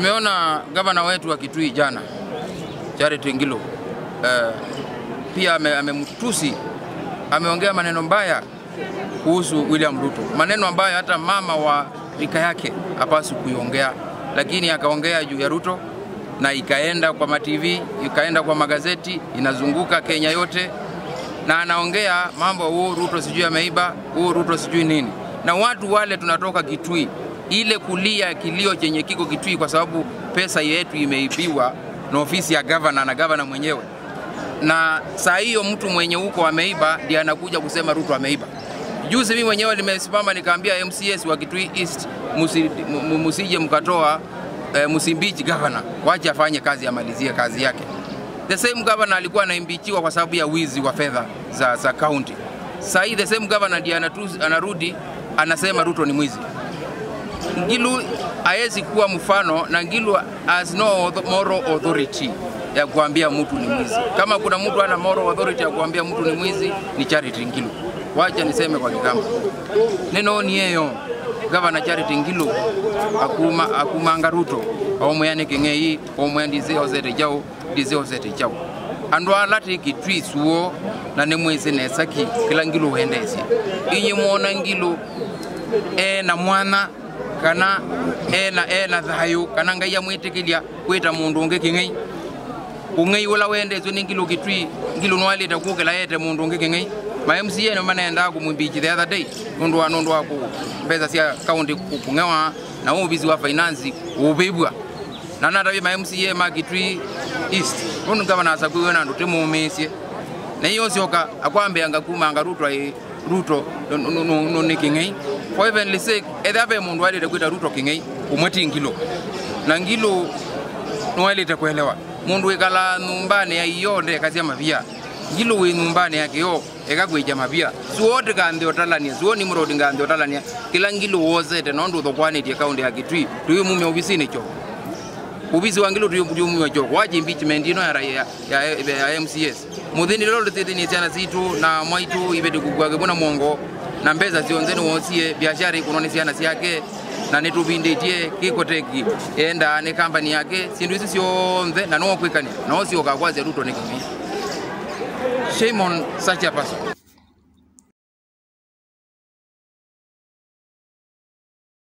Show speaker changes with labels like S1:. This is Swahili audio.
S1: Nimeona gavana wetu wa Kitui jana, Charity Ngilu, pia amemtusi, ameongea maneno mbaya kuhusu William Ruto. Maneno ambayo hata mama wa rika yake hapaswi kuiongea, lakini akaongea juu ya Ruto na ikaenda kwa ma-TV, ikaenda kwa magazeti, inazunguka Kenya yote, na anaongea mambo huo Ruto sijui ameiba, huo Ruto sijui nini. Na watu wale tunatoka Kitui, ile kulia kilio chenye kiko Kitui kwa sababu pesa yetu imeibiwa na ofisi ya governor na governor mwenyewe. Na saa hiyo mtu mwenye huko ameiba ndiye anakuja kusema Ruto ameiba. Juzi mimi mwenyewe nimesimama nikaambia MCS wa Kitui East musije mkatoa Musimbichi governor, wacha afanye kazi, amalizie kazi yake. The same governor alikuwa anaimbichiwa kwa sababu ya wizi wa fedha za county. Sasa hii the same governor ndiye anarudi anasema Ruto ni mwizi. Ngilu haezi kuwa mfano, na Ngilu has no moral authority ya kuambia mtu ni mwizi. Kama kuna mtu ana moral authority ya kuambia mtu ni mwizi ni Charity Ngilu. Wacha niseme kwa Kigamba. Neno ni yeyo Governor Charity Ngilu akumanga Ruto omuyane kingei omwandize ozete jao dize ozete jao andwa lati Kitui suo na nemweze nesaki kila Ngilu hendezi inyi muona Ngilu na mwana kana na thayo kana ngaya mwitikilia kweta mundu unge kingei ungei wala wendezo ni Ngilu Kitui Ngilu nwali takukela yete mundu unge kingei. Ma MCA no manaenda kumwimbichi the other day nundu wa pesa cia county kungewa na ubizi wa finance ubibwa na natabi ma MCA ma Kitui East nundu governor asakuwe na nduti mumesie na hiyo sioka akwambe angakuma Ruto no nikingei for heavenly sake ethabe mundu alite kwita Ruto kingei umweti Ngilu na Ngilu no alite kuelewa mundu ikala numbane ya iyonde kazi ya mavia Ngilu we numbane yake yo ekagweja mabia suote kande otalania suoni mrodi ngande otalania kila Ngilu wozete nondo thokwane ti account ya Kitui tuyo mume obisi ne cho obisi wa Ngilu tuyo mume cho waje impeachment ino ya MCS muthini lolo tithini ciana citu na mwaitu ibede kugwage bona mongo na mbeza zionzeni wosie biashara ikunone ciana ciake na nitubindetie kikoteki enda ne company yake sindu isi cionthe na no kwikania no cio kakwaze Ruto ne kimi. Shame on such a person.